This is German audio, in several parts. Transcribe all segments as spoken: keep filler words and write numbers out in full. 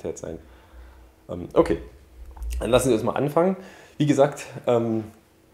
Qualität sein. Ähm, okay, dann lassen Sie uns mal anfangen. Wie gesagt, ähm,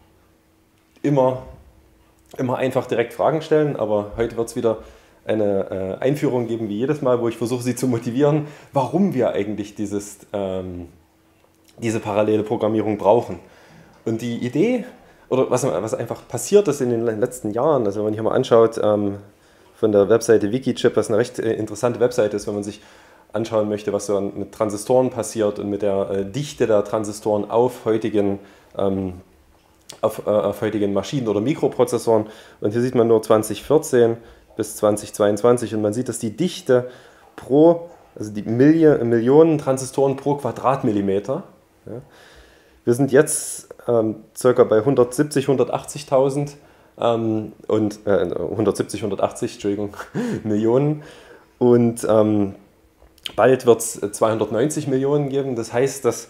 immer, immer einfach direkt Fragen stellen, aber heute wird es wieder eine äh, Einführung geben, wie jedes Mal, wo ich versuche, Sie zu motivieren, warum wir eigentlich dieses, ähm, diese parallele Programmierung brauchen. Und die Idee, oder was, was einfach passiert ist in den letzten Jahren, also wenn man hier mal anschaut, ähm, von der Webseite Wikichip, was eine recht äh, interessante Webseite ist, wenn man sich anschauen möchte, was so mit Transistoren passiert und mit der äh, Dichte der Transistoren auf heutigen ähm, Auf, äh, auf heutigen Maschinen oder Mikroprozessoren. Und hier sieht man nur zwanzig vierzehn bis zwanzig zweiundzwanzig und man sieht, dass die Dichte pro, also die Milli Millionen Transistoren pro Quadratmillimeter, ja, wir sind jetzt ähm, circa bei hundertsiebzig, hundertachtzigtausend ähm, und äh, hundertsiebzig, hundertachtzig, Entschuldigung, Millionen und ähm, bald wird es zweihundertneunzig Millionen geben. Das heißt, dass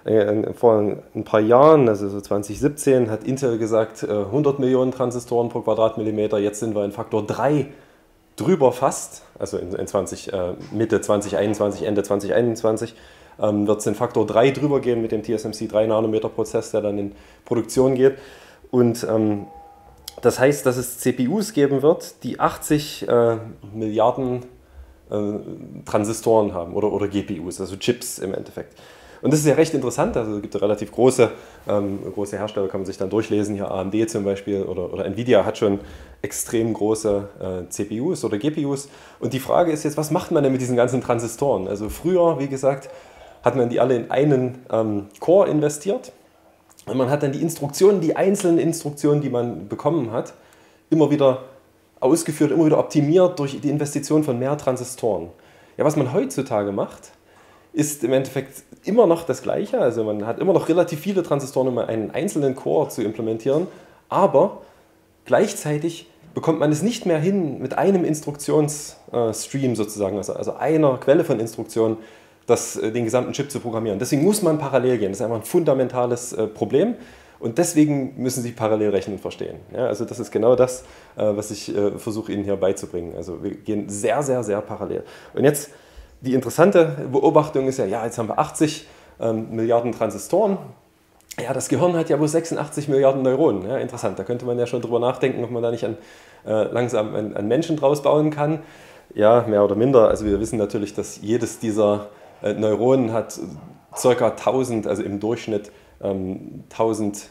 vor ein paar Jahren, also so zwanzig siebzehn, hat Intel gesagt, hundert Millionen Transistoren pro Quadratmillimeter. Jetzt sind wir in Faktor drei drüber fast, also in, in zwanzig, äh, Mitte zwanzig einundzwanzig, Ende zwanzig einundzwanzig, ähm, wird es in Faktor drei drüber gehen mit dem T S M C drei Nanometer Prozess, der dann in Produktion geht. Und ähm, das heißt, dass es C P Us geben wird, die achtzig äh, Milliarden äh, Transistoren haben oder, oder G P Us, also Chips im Endeffekt. Und das ist ja recht interessant, also es gibt relativ große, ähm, große Hersteller, kann man sich dann durchlesen, hier A M D zum Beispiel oder, oder Nvidia hat schon extrem große äh, C P Us oder G P Us. Und die Frage ist jetzt, was macht man denn mit diesen ganzen Transistoren? Also früher, wie gesagt, hat man die alle in einen ähm, Core investiert und man hat dann die Instruktionen, die einzelnen Instruktionen, die man bekommen hat, immer wieder ausgeführt, immer wieder optimiert durch die Investition von mehr Transistoren. Ja, was man heutzutage macht, ist im Endeffekt immer noch das Gleiche. Also man hat immer noch relativ viele Transistoren, um einen einzelnen Core zu implementieren, aber gleichzeitig bekommt man es nicht mehr hin, mit einem Instruktionsstream sozusagen, also, also einer Quelle von Instruktionen, das, den gesamten Chip zu programmieren. Deswegen muss man parallel gehen. Das ist einfach ein fundamentales äh, Problem. Und deswegen müssen Sie Parallelrechnen verstehen. Ja, also das ist genau das, äh, was ich äh, versuche Ihnen hier beizubringen. Also wir gehen sehr, sehr, sehr parallel. Und jetzt die interessante Beobachtung ist ja, ja, jetzt haben wir achtzig ähm, Milliarden Transistoren. Ja, das Gehirn hat ja wohl sechsundachtzig Milliarden Neuronen. Ja, interessant, da könnte man ja schon drüber nachdenken, ob man da nicht an, äh, langsam einen, einen Menschen draus bauen kann. Ja, mehr oder minder. Also wir wissen natürlich, dass jedes dieser äh, Neuronen hat ca. tausend, also im Durchschnitt ähm, tausend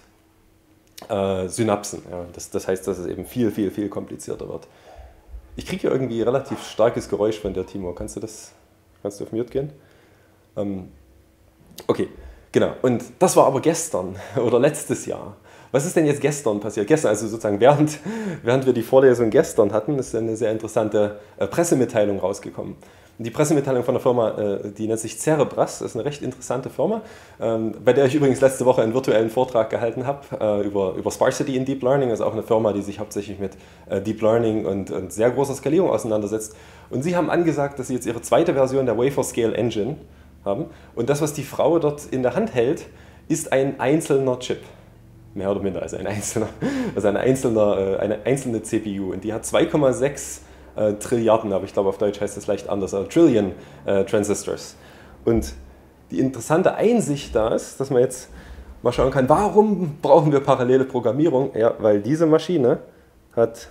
äh, Synapsen. Ja, das, das heißt, dass es eben viel, viel, viel komplizierter wird. Ich kriege hier irgendwie relativ starkes Geräusch von dir, Timo. Kannst du das... Kannst du auf Mute gehen? Ähm, okay, genau. Und das war aber gestern oder letztes Jahr. Was ist denn jetzt gestern passiert? Gestern, also sozusagen während, während wir die Vorlesung gestern hatten, ist eine sehr interessante äh, Pressemitteilung rausgekommen. Und die Pressemitteilung von der Firma, äh, die nennt sich Cerebras, das ist eine recht interessante Firma, ähm, bei der ich übrigens letzte Woche einen virtuellen Vortrag gehalten habe äh, über, über Sparsity in Deep Learning, also auch eine Firma, die sich hauptsächlich mit äh, Deep Learning und, und sehr großer Skalierung auseinandersetzt. Und sie haben angesagt, dass sie jetzt ihre zweite Version der Wafer Scale Engine haben. Und das, was die Frau dort in der Hand hält, ist ein einzelner Chip. Mehr oder minder, also ein einzelner, also eine, einzelne, eine einzelne C P U. Und die hat zwei Komma sechs äh, Trilliarden, aber ich glaube auf Deutsch heißt das leicht anders, also Trillion äh, Transistors. Und die interessante Einsicht da ist, dass man jetzt mal schauen kann, warum brauchen wir parallele Programmierung? Ja, weil diese Maschine hat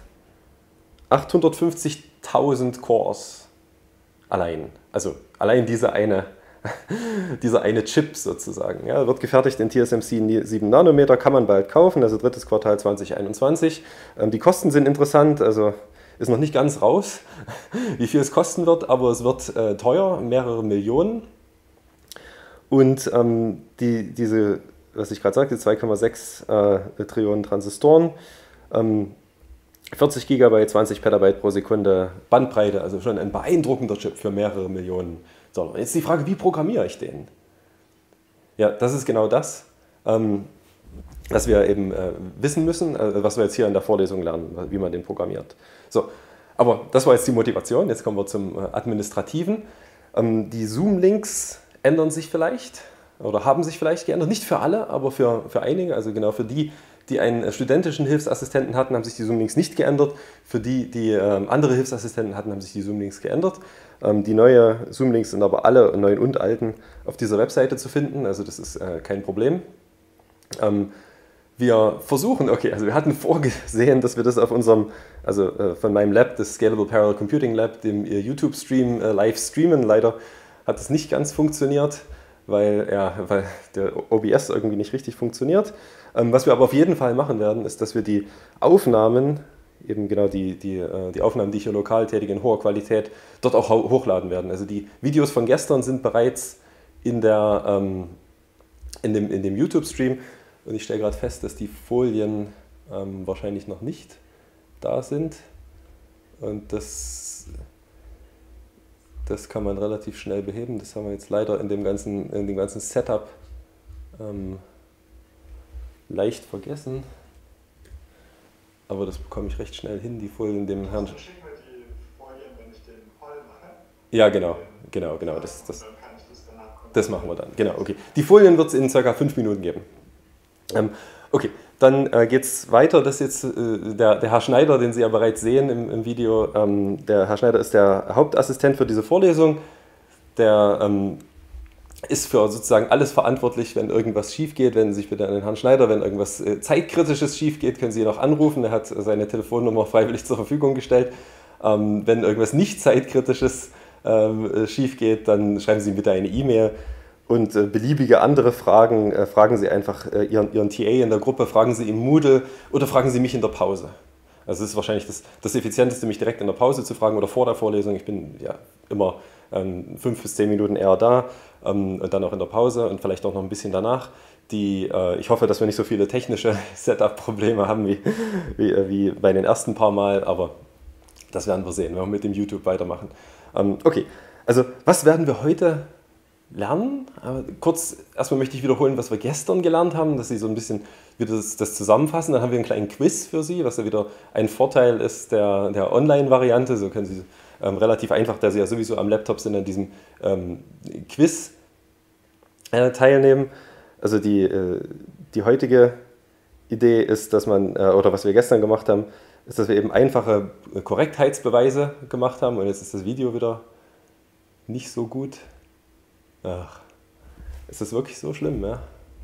achthundertfünfzigtausend Cores allein. Also allein diese eine, dieser eine Chip sozusagen. Ja, wird gefertigt in T S M C sieben Nanometer, kann man bald kaufen, also drittes Quartal zwanzig einundzwanzig. Ähm, die Kosten sind interessant, also ist noch nicht ganz raus, wie viel es kosten wird, aber es wird äh, teuer, mehrere Millionen. Und ähm, die, diese, was ich gerade sagte, zwei Komma sechs äh, Trillionen Transistoren, ähm, vierzig Gigabyte, zwanzig Petabyte pro Sekunde Bandbreite, also schon ein beeindruckender Chip für mehrere Millionen Dollar. Jetzt die Frage, wie programmiere ich den? Ja, das ist genau das, ähm, was wir eben äh, wissen müssen, äh, was wir jetzt hier in der Vorlesung lernen, wie man den programmiert. So, aber das war jetzt die Motivation, jetzt kommen wir zum äh, Administrativen. Ähm, die Zoom-Links ändern sich vielleicht oder haben sich vielleicht geändert, nicht für alle, aber für, für einige, also genau für die, die einen studentischen Hilfsassistenten hatten, haben sich die Zoom-Links nicht geändert. Für die, die ähm, andere Hilfsassistenten hatten, haben sich die Zoom-Links geändert. Ähm, die neuen Zoom-Links sind aber alle, neuen und alten, auf dieser Webseite zu finden. Also das ist äh, kein Problem. Ähm, wir versuchen, okay, also wir hatten vorgesehen, dass wir das auf unserem, also äh, von meinem Lab, das Scalable Parallel Computing Lab, dem äh, YouTube-Stream äh, live streamen. Leider hat es nicht ganz funktioniert, weil, ja, weil der O B S irgendwie nicht richtig funktioniert. Ähm, was wir aber auf jeden Fall machen werden, ist, dass wir die Aufnahmen, eben genau die, die, äh, die Aufnahmen, die ich hier lokal tätige, in hoher Qualität, dort auch ho hochladen werden. Also die Videos von gestern sind bereits in, der, ähm, in dem, in dem YouTube-Stream. Und ich stelle gerade fest, dass die Folien ähm, wahrscheinlich noch nicht da sind. Und das, das kann man relativ schnell beheben. Das haben wir jetzt leider in dem ganzen, in dem ganzen Setup ähm, leicht vergessen. Aber das bekomme ich recht schnell hin, die Folien dem Herrn. Also schicken wir die Folien, wenn ich den Poll mache. Ja, genau, genau, genau. Das, das, Dann kann ich das danach das machen wir dann. Genau, okay. Die Folien wird es in circa fünf Minuten geben. Ähm, okay, dann äh, geht es weiter. Das ist jetzt äh, der, der Herr Schneider, den Sie ja bereits sehen im, im Video. Ähm, der Herr Schneider ist der Hauptassistent für diese Vorlesung. Der ähm, ist für sozusagen alles verantwortlich, wenn irgendwas schief geht. Wenden Sie sich bitte an den Herrn Schneider. Wenn irgendwas äh, Zeitkritisches schief geht, können Sie ihn auch anrufen. Er hat seine Telefonnummer freiwillig zur Verfügung gestellt. Ähm, wenn irgendwas nicht Zeitkritisches ähm, schief geht, dann schreiben Sie ihm bitte eine E-Mail. Und äh, beliebige andere Fragen, äh, fragen Sie einfach äh, Ihren, Ihren T A in der Gruppe, fragen Sie im Moodle oder fragen Sie mich in der Pause. Also es ist wahrscheinlich das, das Effizienteste, mich direkt in der Pause zu fragen oder vor der Vorlesung. Ich bin ja immer ähm, fünf bis zehn Minuten eher da ähm, und dann auch in der Pause und vielleicht auch noch ein bisschen danach. Die, äh, ich hoffe, dass wir nicht so viele technische Setup-Probleme haben wie, wie, äh, wie bei den ersten paar Mal, aber das werden wir sehen, wenn wir mit dem YouTube weitermachen. Ähm, okay, also was werden wir heute lernen? Aber kurz, erstmal möchte ich wiederholen, was wir gestern gelernt haben, dass Sie so ein bisschen wieder das, das zusammenfassen. Dann haben wir einen kleinen Quiz für Sie, was ja wieder ein Vorteil ist der, der Online-Variante. So können Sie ähm, relativ einfach, da Sie ja sowieso am Laptop sind, an diesem ähm, Quiz äh, teilnehmen. Also die, äh, die heutige Idee ist, dass man, äh, oder was wir gestern gemacht haben, ist, dass wir eben einfache Korrektheitsbeweise gemacht haben. Und jetzt ist das Video wieder nicht so gut. Ach, ist das wirklich so schlimm, ja?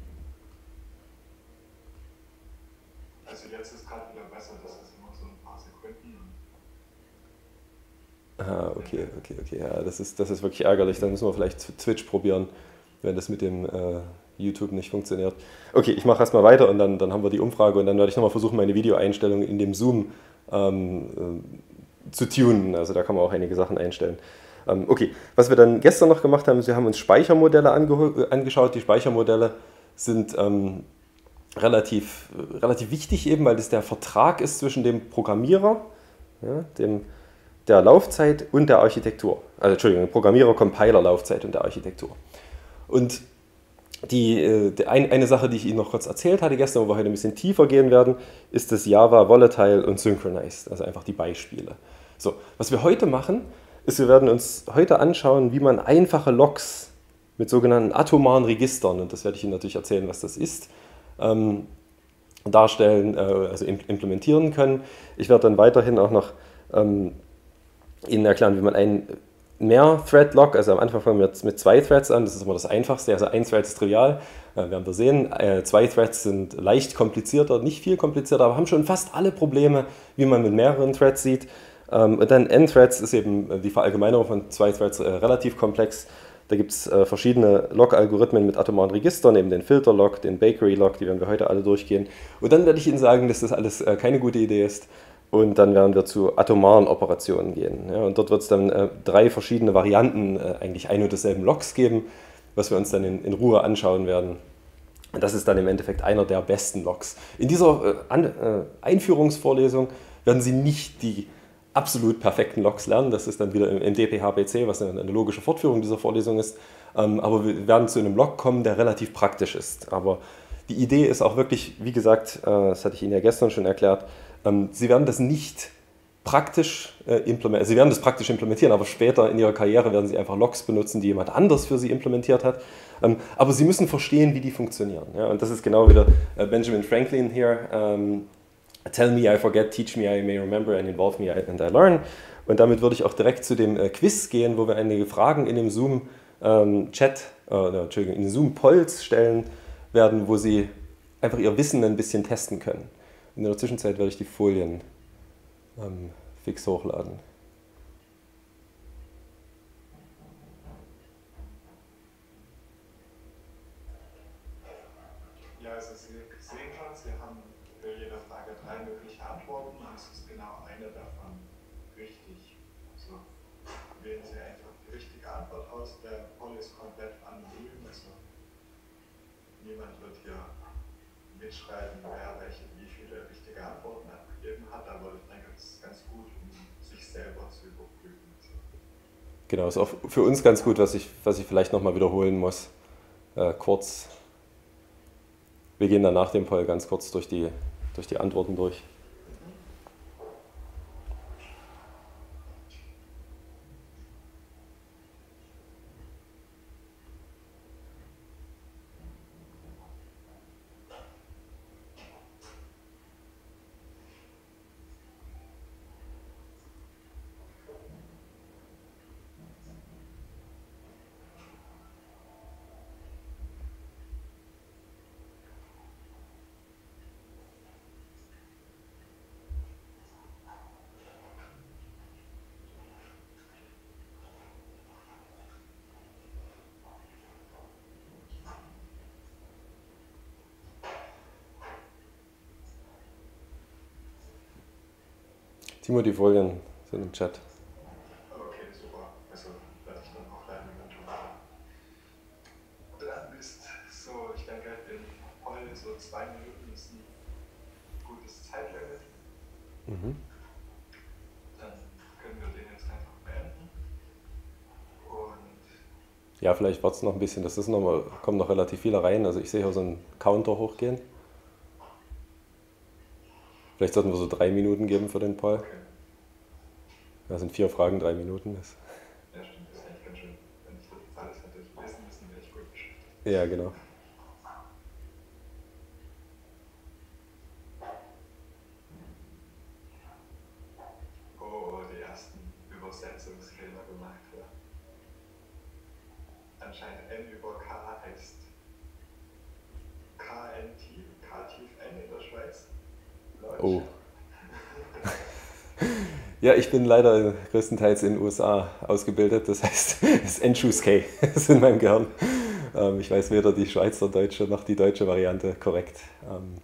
Also jetzt ist gerade wieder besser, das ist immer so ein paar Sekunden. Ah, okay, okay, okay. Ja, das ist, das ist wirklich ärgerlich. Dann müssen wir vielleicht Twitch probieren, wenn das mit dem äh, YouTube nicht funktioniert. Okay, ich mache erstmal weiter und dann, dann haben wir die Umfrage und dann werde ich nochmal versuchen, meine Videoeinstellungen in dem Zoom ähm, äh, zu tunen. Also da kann man auch einige Sachen einstellen. Ähm, okay, was wir dann gestern noch gemacht haben, ist, wir haben uns Speichermodelle ange angeschaut. Die Speichermodelle sind ähm, relativ, relativ wichtig eben, weil das der Vertrag ist zwischen dem Programmierer, ja, dem, der Laufzeit und der Architektur. Also Entschuldigung, Programmierer, Compiler, Laufzeit und der Architektur. Und die, die ein, eine Sache, die ich Ihnen noch kurz erzählt hatte gestern, wo wir heute ein bisschen tiefer gehen werden, ist das Java Volatile und Synchronized, also einfach die Beispiele. So, was wir heute machen, ist, wir werden uns heute anschauen, wie man einfache Logs mit sogenannten atomaren Registern, und das werde ich Ihnen natürlich erzählen, was das ist, ähm, darstellen, äh, also implementieren können. Ich werde dann weiterhin auch noch ähm, Ihnen erklären, wie man einen Mehr-Thread-Log, also am Anfang fangen wir jetzt mit zwei Threads an, das ist immer das Einfachste, also ein Thread ist trivial, äh, werden wir sehen, äh, zwei Threads sind leicht komplizierter, nicht viel komplizierter, aber haben schon fast alle Probleme, wie man mit mehreren Threads sieht. Und dann N-Threads ist eben die Verallgemeinerung von zwei Threads äh, relativ komplex. Da gibt es äh, verschiedene Log-Algorithmen mit atomaren Registern, eben den Filter-Log, den Bakery-Log, die werden wir heute alle durchgehen. Und dann werde ich Ihnen sagen, dass das alles äh, keine gute Idee ist. Und dann werden wir zu atomaren Operationen gehen. Ja, und dort wird es dann äh, drei verschiedene Varianten äh, eigentlich ein und desselben Logs geben, was wir uns dann in, in Ruhe anschauen werden. Und das ist dann im Endeffekt einer der besten Logs. In dieser äh, An äh, Einführungsvorlesung werden Sie nicht die absolut perfekten Logs lernen. Das ist dann wieder im D P H B C, was eine, eine logische Fortführung dieser Vorlesung ist. Ähm, aber wir werden zu einem Log kommen, der relativ praktisch ist. Aber die Idee ist auch wirklich, wie gesagt, äh, das hatte ich Ihnen ja gestern schon erklärt, ähm, Sie werden das nicht praktisch äh, implementieren. Sie werden das praktisch implementieren, aber später in ihrer Karriere werden sie einfach Logs benutzen, die jemand anders für sie implementiert hat. Ähm, aber sie müssen verstehen, wie die funktionieren. Ja? Und das ist genau wieder äh, Benjamin Franklin hier. Ähm, Tell me I forget, teach me I may remember and involve me and I learn. Und damit würde ich auch direkt zu dem äh, Quiz gehen, wo wir einige Fragen in dem Zoom-Chat, ähm, äh, Entschuldigung, in den Zoom-Polls stellen werden, wo Sie einfach Ihr Wissen ein bisschen testen können. In der Zwischenzeit werde ich die Folien ähm, fix hochladen. Ja, also Sie sehen schon, Sie haben für jede Frage drei mögliche Antworten und es ist genau eine davon richtig. Also wählen Sie einfach die richtige Antwort aus. Der Poll ist komplett anonym, also niemand wird hier mitschreiben, wer welche, wie viele richtige Antworten abgegeben hat, aber ich denke, es ist ganz gut, um sich selber zu überprüfen. Also Genau, ist auch für uns ganz gut, was ich, was ich vielleicht nochmal wiederholen muss. Äh, kurz. Wir gehen dann nach dem Poll ganz kurz durch die, durch die Antworten durch. Timo, die Folien sind im Chat. okay, super. Also werde ich dann auch lernen, wenn du dran bist. So, ich denke, den Poll so zwei Minuten ist ein gutes Zeitlimit. Mhm. Dann können wir den jetzt einfach beenden. Und Ja, vielleicht wartet es noch ein bisschen. Das ist noch mal, kommen noch relativ viele rein. Also ich sehe hier so einen Counter hochgehen. Vielleicht sollten wir so drei Minuten geben für den Poll. okay. Das sind vier Fragen, drei Minuten. Das, Ja, stimmt, das ist eigentlich ganz schön. Wenn ich das alles hätte lesen müssen, wäre ich gut beschäftigt. ja, genau. Oh, die ersten Übersetzungsfehler gemacht. Ja. Anscheinend N über K heißt K N tief, K tief N in der Schweiz. Deutsch. Oh. Ja, ich bin leider größtenteils in den U S A ausgebildet. Das heißt, das N-Choose K ist in meinem Gehirn. Ähm, ich weiß weder die Schweizerdeutsche noch die deutsche Variante korrekt. Ähm,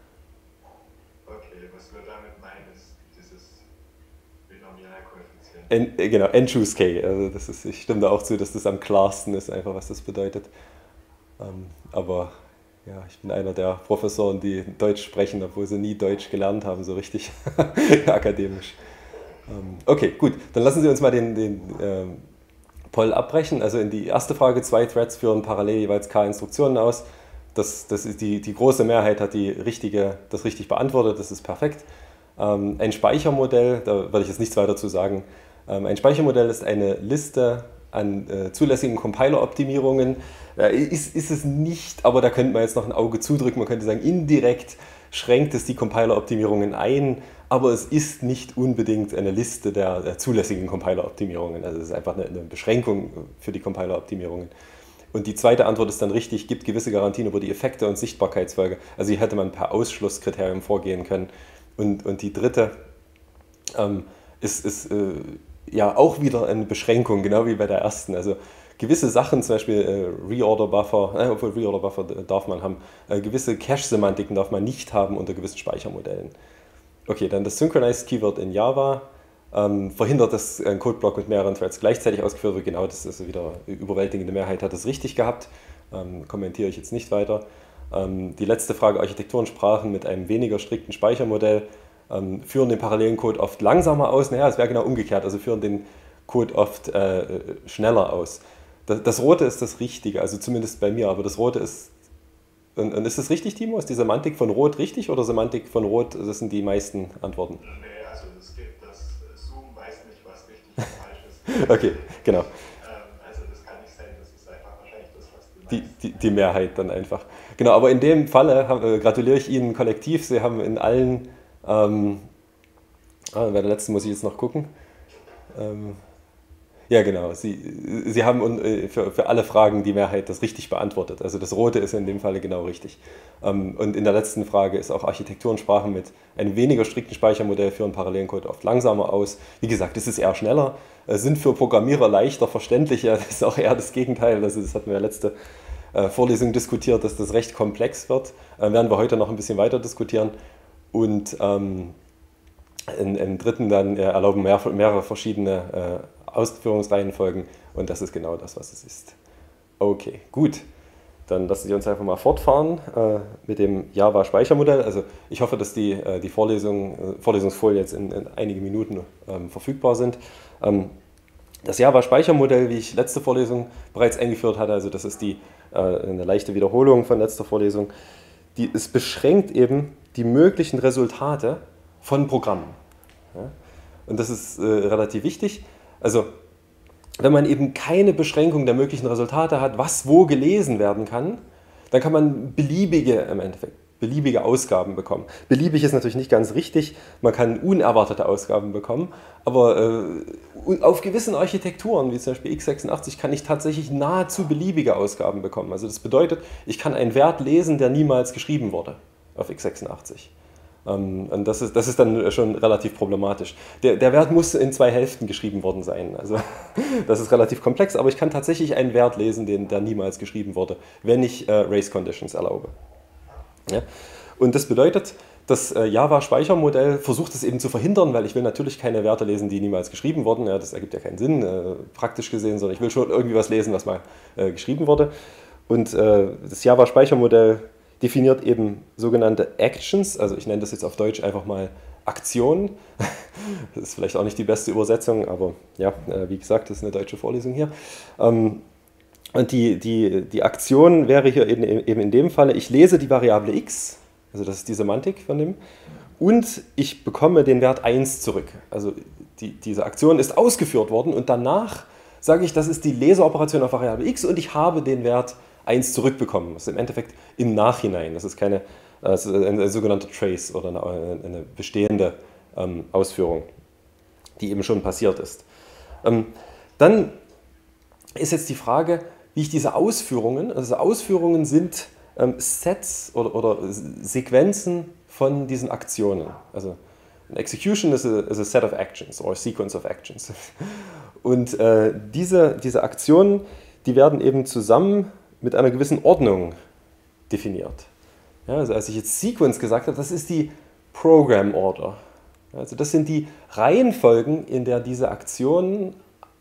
Okay, was wir damit meinen, ist dieses Binomialkoeffizient. N, äh, genau, N-Choose K. Also das ist, ich stimme da auch zu, dass das am klarsten ist, einfach was das bedeutet. Ähm, aber ja, ich bin einer der Professoren, die Deutsch sprechen, obwohl sie nie Deutsch gelernt haben, so richtig akademisch. Ähm, okay, gut, dann lassen Sie uns mal den, den ähm, Poll abbrechen. Also in die erste Frage, zwei Threads führen parallel jeweils k Instruktionen aus. Das, das ist die, die große Mehrheit hat die richtige, das richtig beantwortet, das ist perfekt. Ähm, ein Speichermodell, da werde ich jetzt nichts weiter zu sagen. Ähm, ein Speichermodell ist eine Liste an äh, zulässigen Compiler-Optimierungen. Äh, ist, ist es nicht, aber da könnte man jetzt noch ein Auge zudrücken. Man könnte sagen, indirekt schränkt es die Compiler-Optimierungen ein, aber es ist nicht unbedingt eine Liste der, der zulässigen Compiler-Optimierungen. Also es ist einfach eine, eine Beschränkung für die Compiler-Optimierungen. Und die zweite Antwort ist dann richtig, gibt gewisse Garantien über die Effekte und Sichtbarkeitsfolge. Also hier hätte man per Ausschlusskriterium vorgehen können. Und, und die dritte ähm, ist, ist äh, ja auch wieder eine Beschränkung, genau wie bei der ersten. Also gewisse Sachen, zum Beispiel äh, Reorder-Buffer, äh, obwohl Reorder-Buffer darf man haben, äh, gewisse Cache-Semantiken darf man nicht haben unter gewissen Speichermodellen. Okay, dann das Synchronized Keyword in Java ähm, verhindert, dass ein Codeblock mit mehreren Threads gleichzeitig ausgeführt wird. Genau, das ist wieder überwältigende Mehrheit hat es richtig gehabt. Ähm, kommentiere ich jetzt nicht weiter. Ähm, die letzte Frage, Architekturensprachen mit einem weniger strikten Speichermodell ähm, führen den parallelen Code oft langsamer aus. Naja, es wäre genau umgekehrt, also führen den Code oft äh, schneller aus. Das, das Rote ist das Richtige, also zumindest bei mir, aber das Rote ist. Und, und ist das richtig, Timo? Ist die Semantik von Rot richtig oder Semantik von Rot, das sind die meisten Antworten? Nee, also es gibt das Okay, genau. Ähm, also das kann nicht sein, das ist einfach wahrscheinlich das, was du Die, meinst. die, die Mehrheit dann einfach. Genau, aber in dem Falle haben, äh, gratuliere ich Ihnen kollektiv. Sie haben in allen, ähm, ah, bei der letzten muss ich jetzt noch gucken. Ähm, Ja, genau. Sie, Sie haben un- äh, für, für alle Fragen die Mehrheit das richtig beantwortet. Also das Rote ist in dem Falle genau richtig. Ähm, Und in der letzten Frage ist auch Architektur und Sprachen mit einem weniger strikten Speichermodell führen Parallelencode oft langsamer aus. Wie gesagt, es ist eher schneller, äh, sind für Programmierer leichter, verständlicher. Das ist auch eher das Gegenteil. Also das hatten wir ja letzte äh, Vorlesung diskutiert, dass das recht komplex wird. Äh, Werden wir heute noch ein bisschen weiter diskutieren. Und ähm, in, im dritten dann äh, erlauben mehr, mehrere verschiedene äh, Ausführungsreihenfolgen und das ist genau das, was es ist. Okay, gut. Dann lassen Sie uns einfach mal fortfahren äh, mit dem Java-Speichermodell. Also ich hoffe, dass die, äh, die Vorlesung, äh, Vorlesungsfolien jetzt in, in einigen Minuten ähm, verfügbar sind. Ähm, das Java-Speichermodell, wie ich letzte Vorlesung bereits eingeführt hatte, also das ist die, äh, eine leichte Wiederholung von letzter Vorlesung, die, es beschränkt eben die möglichen Resultate von Programmen. Ja? Und das ist äh, relativ wichtig. Also, wenn man eben keine Beschränkung der möglichen Resultate hat, was wo gelesen werden kann, dann kann man beliebige, im Endeffekt, beliebige Ausgaben bekommen. Beliebig ist natürlich nicht ganz richtig, man kann unerwartete Ausgaben bekommen, aber äh, auf gewissen Architekturen, wie zum Beispiel x sechsundachtzig, kann ich tatsächlich nahezu beliebige Ausgaben bekommen. Also das bedeutet, ich kann einen Wert lesen, der niemals geschrieben wurde auf x sechsundachtzig. Ähm, Und das ist, das ist dann schon relativ problematisch. Der, der Wert muss in zwei Hälften geschrieben worden sein. Also das ist relativ komplex, aber ich kann tatsächlich einen Wert lesen, den, der niemals geschrieben wurde, wenn ich äh, Race Conditions erlaube. Ja? Und das bedeutet, das äh, Java-Speichermodell versucht es eben zu verhindern, weil ich will natürlich keine Werte lesen, die niemals geschrieben wurden. Ja, das ergibt ja keinen Sinn, äh, praktisch gesehen, sondern ich will schon irgendwie was lesen, was mal äh, geschrieben wurde. Und äh, das Java-Speichermodell definiert eben sogenannte Actions, also ich nenne das jetzt auf Deutsch einfach mal Aktionen. Das ist vielleicht auch nicht die beste Übersetzung, aber ja, wie gesagt, das ist eine deutsche Vorlesung hier. Und die, die, die Aktion wäre hier eben, eben in dem Falle, ich lese die Variable x, also das ist die Semantik von dem, und ich bekomme den Wert eins zurück. Also die, diese Aktion ist ausgeführt worden und danach sage ich, das ist die Leseoperation auf Variable x und ich habe den Wert eins zurückbekommen. Das ist im Endeffekt im Nachhinein. Das ist keine das ist eine sogenannte Trace oder eine, eine bestehende ähm, Ausführung, die eben schon passiert ist. Ähm, dann ist jetzt die Frage, wie ich diese Ausführungen, also Ausführungen sind ähm, Sets oder, oder Sequenzen von diesen Aktionen. Also an execution is a, is a set of actions or a sequence of actions. Und äh, diese, diese Aktionen, die werden eben zusammen mit einer gewissen Ordnung definiert. Ja, also als ich jetzt Sequence gesagt habe, das ist die Program Order. Also das sind die Reihenfolgen, in der diese Aktionen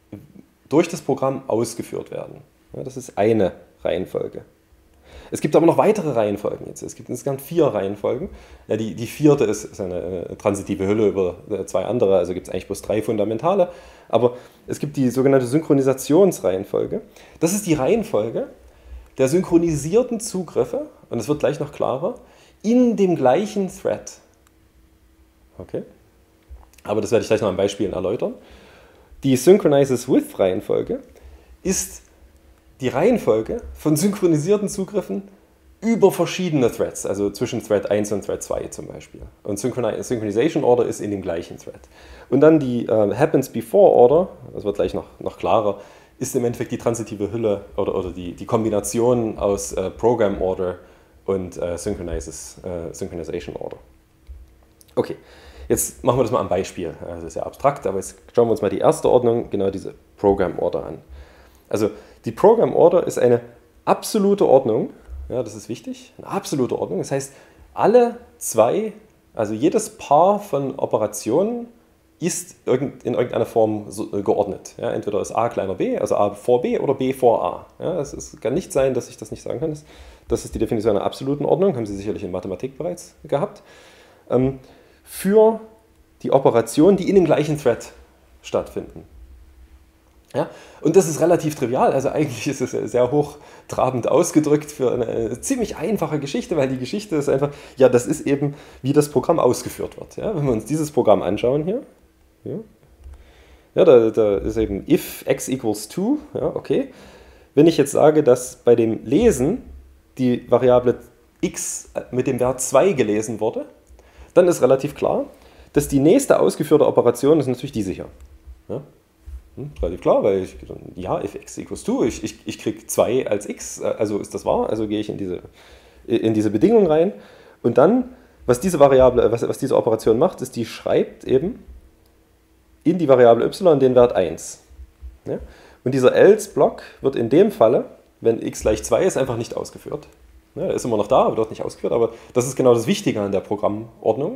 durch das Programm ausgeführt werden. Ja, das ist eine Reihenfolge. Es gibt aber noch weitere Reihenfolgen jetzt. Es gibt insgesamt vier Reihenfolgen. Ja, die, die vierte ist, ist eine, eine transitive Hülle über zwei andere, also gibt es eigentlich bloß drei fundamentale. Aber es gibt die sogenannte Synchronisationsreihenfolge. Das ist die Reihenfolge der synchronisierten Zugriffe, und es wird gleich noch klarer, in dem gleichen Thread. Okay? Aber das werde ich gleich noch an Beispielen erläutern. Die Synchronizes with Reihenfolge ist die Reihenfolge von synchronisierten Zugriffen über verschiedene Threads, also zwischen Thread eins und Thread zwei zum Beispiel. Und Synchronization Order ist in dem gleichen Thread. Und dann die äh, Happens Before Order, das wird gleich noch, noch klarer, ist im Endeffekt die transitive Hülle oder, oder die, die Kombination aus äh, Program Order und äh, Synchronizes, äh, Synchronization Order. Okay, jetzt machen wir das mal am Beispiel. Das ist ja abstrakt, aber jetzt schauen wir uns mal die erste Ordnung, genau diese Program Order an. Also die Program Order ist eine absolute Ordnung, ja, das ist wichtig, eine absolute Ordnung. Das heißt, alle zwei, also jedes Paar von Operationen ist in irgendeiner Form geordnet. Ja, entweder ist a kleiner b, also a vor b, oder b vor a. Ja, es, es kann nicht sein, dass ich das nicht sagen kann. Das, das ist die Definition einer absoluten Ordnung, haben Sie sicherlich in Mathematik bereits gehabt. Ähm, für die Operationen, die in dem gleichen Thread stattfinden. Ja, und das ist relativ trivial, also eigentlich ist es sehr hochtrabend ausgedrückt für eine ziemlich einfache Geschichte, weil die Geschichte ist einfach, ja, das ist eben, wie das Programm ausgeführt wird. Ja, wenn wir uns dieses Programm anschauen hier, ja, Ja, da, da ist eben if x equals two, ja, okay. Wenn ich jetzt sage, dass bei dem Lesen die Variable x mit dem Wert zwei gelesen wurde, dann ist relativ klar, dass die nächste ausgeführte Operation ist natürlich diese hier. Ja? Hm, relativ klar, weil ich, ja, if x equals two, ich, ich, ich kriege zwei als x, also ist das wahr, also gehe ich in diese, in diese Bedingung rein. Und dann, was diese Variable, was, was diese Operation macht, ist, die schreibt eben in die Variable y den Wert eins. Ja? Und dieser else-Block wird in dem Falle, wenn x gleich zwei ist, einfach nicht ausgeführt. Ja, der ist immer noch da, aber dort nicht ausgeführt, aber das ist genau das Wichtige an der Programmordnung.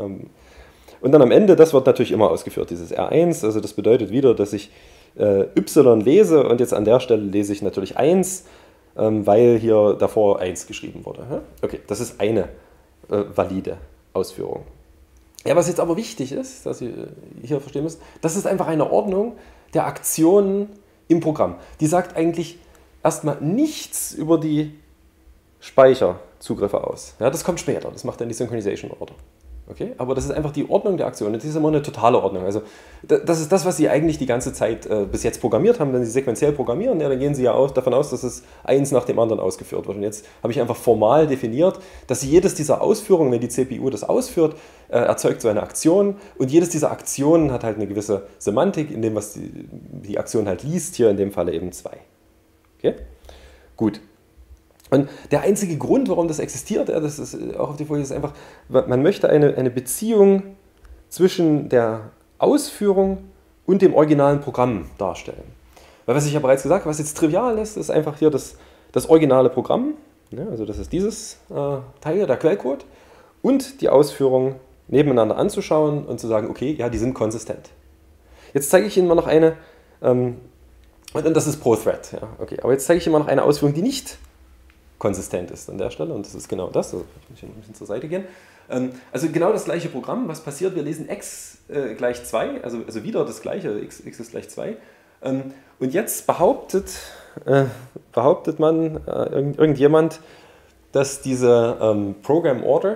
Und dann am Ende, das wird natürlich immer ausgeführt, dieses R eins, also das bedeutet wieder, dass ich äh, y lese und jetzt an der Stelle lese ich natürlich eins, ähm, weil hier davor eins geschrieben wurde. Ja? Okay, das ist eine äh, valide Ausführung. Ja, was jetzt aber wichtig ist, dass ihr hier verstehen müsst, das ist einfach eine Ordnung der Aktionen im Programm. Die sagt eigentlich erstmal nichts über die Speicherzugriffe aus. Ja, das kommt später, das macht dann die Synchronization Order. Okay? Aber das ist einfach die Ordnung der Aktionen. Das ist immer eine totale Ordnung. Also das ist das, was Sie eigentlich die ganze Zeit äh, bis jetzt programmiert haben. Wenn Sie sequenziell programmieren, ja, dann gehen Sie ja auch davon aus, dass es eins nach dem anderen ausgeführt wird. Und jetzt habe ich einfach formal definiert, dass jedes dieser Ausführungen, wenn die C P U das ausführt, äh, erzeugt so eine Aktion. Und jedes dieser Aktionen hat halt eine gewisse Semantik, in dem, was die, die Aktion halt liest, hier in dem Falle eben zwei. Okay? Gut. Und der einzige Grund, warum das existiert, ja, das ist auch auf die Folie, ist einfach, man möchte eine, eine Beziehung zwischen der Ausführung und dem originalen Programm darstellen. Weil was ich ja bereits gesagt habe, was jetzt trivial ist, ist einfach hier das, das originale Programm, ja, also das ist dieses äh, Teil hier, der Quellcode, und die Ausführung nebeneinander anzuschauen und zu sagen, okay, ja, die sind konsistent. Jetzt zeige ich Ihnen mal noch eine, ähm, und das ist pro Thread, ja, okay, aber jetzt zeige ich Ihnen mal noch eine Ausführung, die nicht konsistent ist an der Stelle, und das ist genau das, also ich muss hier ein bisschen zur Seite gehen. Also genau das gleiche Programm, was passiert, wir lesen x äh, gleich zwei, also, also wieder das gleiche, x, x ist gleich zwei, und jetzt behauptet, äh, behauptet man, äh, irgend, irgendjemand, dass diese ähm, Program Order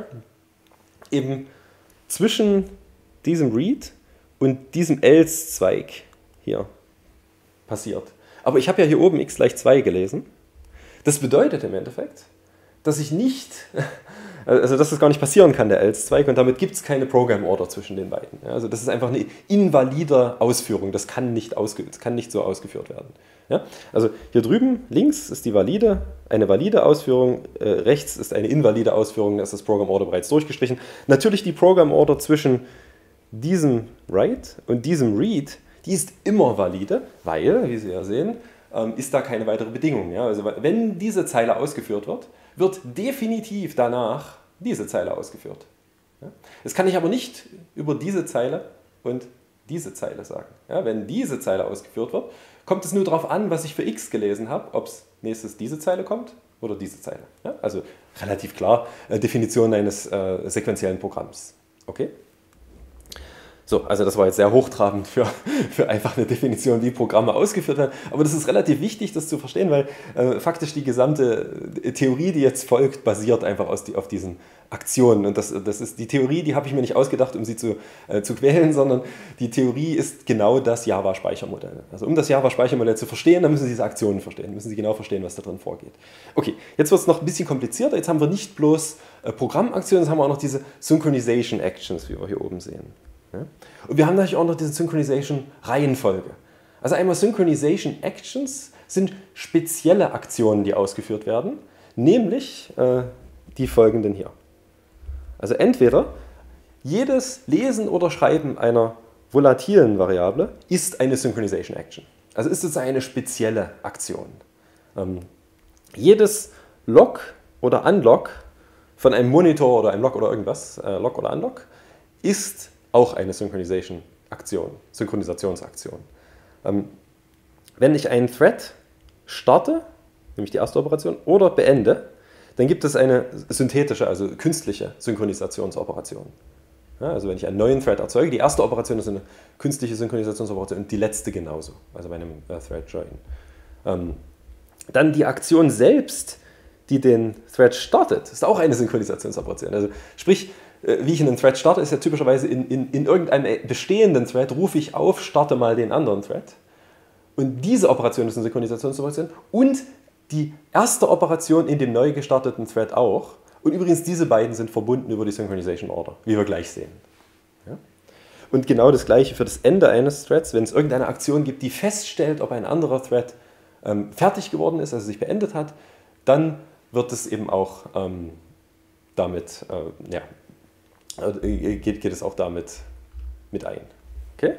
eben zwischen diesem Read und diesem Else-Zweig hier passiert. Aber ich habe ja hier oben x gleich zwei gelesen. Das bedeutet im Endeffekt, dass ich nicht, also dass das gar nicht passieren kann, der Else-Zweig, und damit gibt es keine Program Order zwischen den beiden. Ja, also das ist einfach eine invalide Ausführung, das kann nicht, ausge, das kann nicht so ausgeführt werden. Ja, also hier drüben links ist die valide, eine valide Ausführung, äh, rechts ist eine invalide Ausführung, da ist das Program Order bereits durchgestrichen. Natürlich die Program Order zwischen diesem Write und diesem Read, die ist immer valide, weil, wie Sie ja sehen, ist da keine weitere Bedingung. Ja? Also wenn diese Zeile ausgeführt wird, wird definitiv danach diese Zeile ausgeführt. Ja? Das kann ich aber nicht über diese Zeile und diese Zeile sagen. Ja? Wenn diese Zeile ausgeführt wird, kommt es nur darauf an, was ich für x gelesen habe, ob es nächstes diese Zeile kommt oder diese Zeile. Ja? Also relativ klar, äh, Definition eines äh, sequenziellen Programms. Okay? So, also das war jetzt sehr hochtrabend für, für einfach eine Definition, wie Programme ausgeführt werden. Aber das ist relativ wichtig, das zu verstehen, weil äh, faktisch die gesamte Theorie, die jetzt folgt, basiert einfach aus die, auf diesen Aktionen. Und das, das ist die Theorie, die habe ich mir nicht ausgedacht, um sie zu, äh, zu quälen, sondern die Theorie ist genau das Java-Speichermodell. Also um das Java-Speichermodell zu verstehen, dann müssen Sie diese Aktionen verstehen, müssen Sie genau verstehen, was da drin vorgeht. Okay, jetzt wird es noch ein bisschen komplizierter. Jetzt haben wir nicht bloß äh, Programmaktionen, jetzt haben wir auch noch diese Synchronization Actions, wie wir hier oben sehen. Ja? Und wir haben natürlich auch noch diese Synchronization-Reihenfolge. Also einmal Synchronization Actions sind spezielle Aktionen, die ausgeführt werden, nämlich äh, die folgenden hier. Also entweder jedes Lesen oder Schreiben einer volatilen Variable ist eine Synchronization Action. Also ist es eine spezielle Aktion. Ähm, jedes Log oder Unlock von einem Monitor oder einem Log oder irgendwas, äh, Log oder Unlock, ist auch eine Synchronization-Aktion, Synchronisationsaktion. Ähm, wenn ich einen Thread starte, nämlich die erste Operation, oder beende, dann gibt es eine synthetische, also künstliche Synchronisationsoperation. Ja, also wenn ich einen neuen Thread erzeuge, die erste Operation ist eine künstliche Synchronisationsoperation und die letzte genauso, also bei einem äh, Thread Join. Ähm, dann die Aktion selbst, die den Thread startet, ist auch eine Synchronisationsoperation. Also sprich, äh, wie ich einen Thread starte, ist ja typischerweise in, in, in irgendeinem bestehenden Thread rufe ich auf, starte mal den anderen Thread. Und diese Operation ist eine Synchronisationsoperation und die erste Operation in dem neu gestarteten Thread auch. Und übrigens, diese beiden sind verbunden über die Synchronization Order, wie wir gleich sehen. Ja? Und genau das Gleiche für das Ende eines Threads, wenn es irgendeine Aktion gibt, die feststellt, ob ein anderer Thread ähm, fertig geworden ist, also sich beendet hat, dann wird es eben auch ähm, damit, äh, ja, äh, geht, geht es auch damit mit ein. Okay?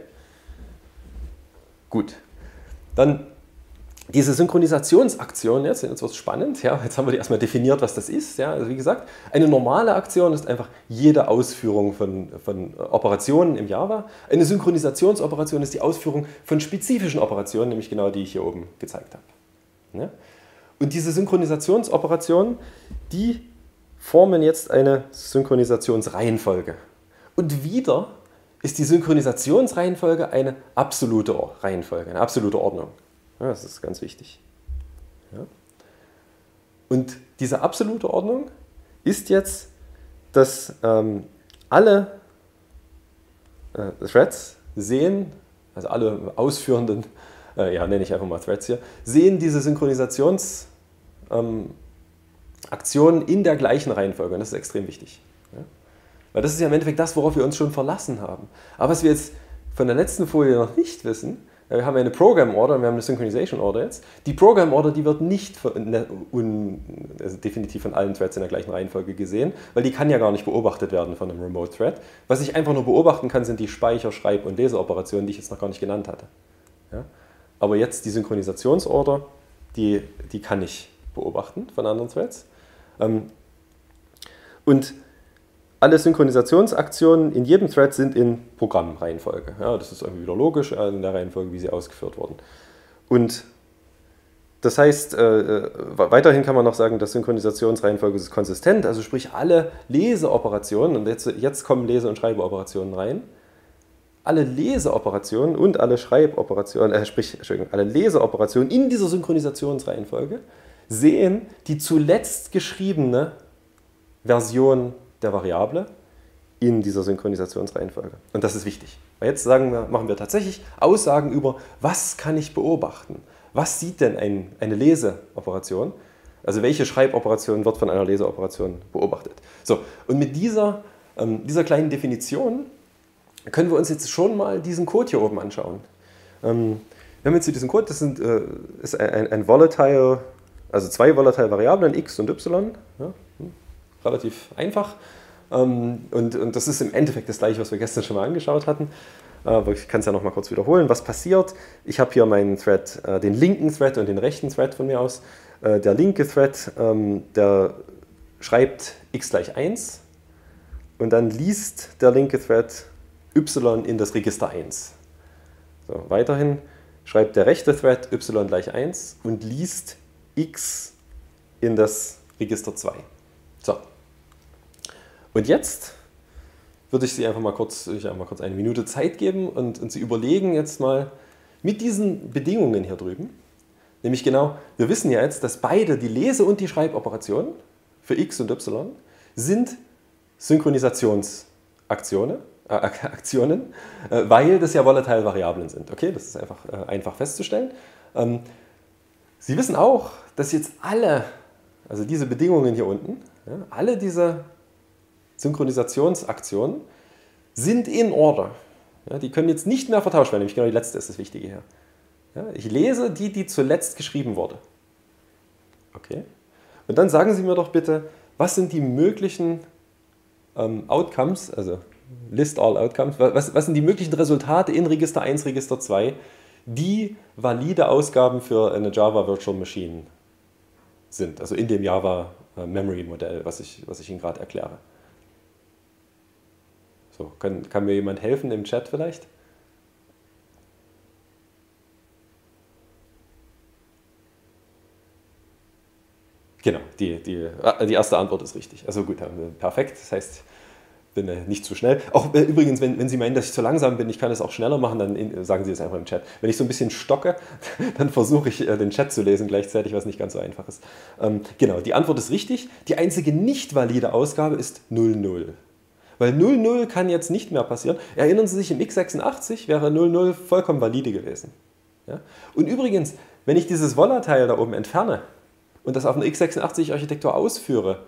Gut. Dann diese Synchronisationsaktion, jetzt, jetzt wird es spannend, ja, jetzt haben wir erstmal definiert, was das ist. Ja, also wie gesagt, eine normale Aktion ist einfach jede Ausführung von, von Operationen im Java. Eine Synchronisationsoperation ist die Ausführung von spezifischen Operationen, nämlich genau die ich hier oben gezeigt habe. Ja? Und diese Synchronisationsoperationen, die formen jetzt eine Synchronisationsreihenfolge. Und wieder ist die Synchronisationsreihenfolge eine absolute Reihenfolge, eine absolute Ordnung. Ja, das ist ganz wichtig. Ja. Und diese absolute Ordnung ist jetzt, dass ähm, alle äh, Threads sehen, also alle ausführenden, äh, ja, nenne ich einfach mal Threads hier, sehen diese Synchronisationsaktionen ähm, in der gleichen Reihenfolge. Und das ist extrem wichtig. Ja. Weil das ist ja im Endeffekt das, worauf wir uns schon verlassen haben. Aber was wir jetzt von der letzten Folie noch nicht wissen, wir haben eine Program Order und wir haben eine Synchronization Order jetzt. Die Program Order, die wird nicht von, un, also definitiv von allen Threads in der gleichen Reihenfolge gesehen, weil die kann ja gar nicht beobachtet werden von einem Remote Thread. Was ich einfach nur beobachten kann, sind die Speicher-, Schreib- und Leseoperationen, die ich jetzt noch gar nicht genannt hatte. Ja? Aber jetzt die Synchronisationsorder, die, die kann ich beobachten von anderen Threads. Und alle Synchronisationsaktionen in jedem Thread sind in Programmreihenfolge. Ja, das ist irgendwie wieder logisch, in der Reihenfolge, wie sie ausgeführt wurden. Und das heißt, äh, weiterhin kann man noch sagen, dass Synchronisationsreihenfolge ist konsistent, also sprich alle Leseoperationen, und jetzt, jetzt kommen Lese- und Schreiboperationen rein, alle Leseoperationen und alle Schreiboperationen, äh, sprich, Entschuldigung, alle Leseoperationen in dieser Synchronisationsreihenfolge sehen die zuletzt geschriebene Version der Variable in dieser Synchronisationsreihenfolge. Und das ist wichtig. Weil jetzt sagen wir, machen wir tatsächlich Aussagen über, was kann ich beobachten? Was sieht denn ein, eine Leseoperation? Also welche Schreiboperation wird von einer Leseoperation beobachtet? So, und mit dieser, ähm, dieser kleinen Definition können wir uns jetzt schon mal diesen Code hier oben anschauen. Ähm, wir haben jetzt hier diesen Code, das sind, äh, ist ein, ein Volatile, also zwei Volatile Variablen, x und y. Ja, hm. Relativ einfach ähm, und, und das ist im Endeffekt das gleiche, was wir gestern schon mal angeschaut hatten, aber ich kann es ja noch mal kurz wiederholen. Was passiert? Ich habe hier meinen Thread, äh, den linken Thread und den rechten Thread von mir aus. Äh, der linke Thread, ähm, der schreibt x gleich eins und dann liest der linke Thread y in das Register eins. So, weiterhin schreibt der rechte Thread y gleich eins und liest x in das Register zwei. So. Und jetzt würde ich Sie einfach mal kurz, ich einfach mal kurz eine Minute Zeit geben und, und Sie überlegen jetzt mal mit diesen Bedingungen hier drüben, nämlich genau, wir wissen ja jetzt, dass beide, die Lese- und die Schreiboperationen für x und y, sind Synchronisationsaktionen, äh, Aktionen, äh, weil das ja volatile Variablen sind. Okay, das ist einfach, äh, einfach festzustellen. Ähm, Sie wissen auch, dass jetzt alle, also diese Bedingungen hier unten, ja, alle diese Synchronisationsaktionen sind in Order. Ja, die können jetzt nicht mehr vertauscht werden, nämlich genau die letzte ist das Wichtige hier. Ja, ich lese die, die zuletzt geschrieben wurde. Okay. Und dann sagen Sie mir doch bitte, was sind die möglichen ähm, Outcomes, also List all Outcomes, was, was sind die möglichen Resultate in Register eins, Register zwei, die valide Ausgaben für eine Java Virtual Machine sind, also in dem Java Memory Modell, was ich, was ich Ihnen gerade erkläre. So, kann, kann mir jemand helfen im Chat vielleicht? Genau, die, die, die erste Antwort ist richtig. Also gut, perfekt. Das heißt, bin nicht zu schnell. Auch äh, übrigens, wenn, wenn Sie meinen, dass ich zu langsam bin, ich kann es auch schneller machen, dann in, sagen Sie es einfach im Chat. Wenn ich so ein bisschen stocke, dann versuche ich, äh, den Chat zu lesen gleichzeitig, was nicht ganz so einfach ist. Ähm, genau, die Antwort ist richtig. Die einzige nicht valide Ausgabe ist null null. Weil null null kann jetzt nicht mehr passieren. Erinnern Sie sich, im x sechsundachtzig wäre null null vollkommen valide gewesen. Ja? Und übrigens, wenn ich dieses Volatile da oben entferne und das auf einer x sechsundachtzig-Architektur ausführe,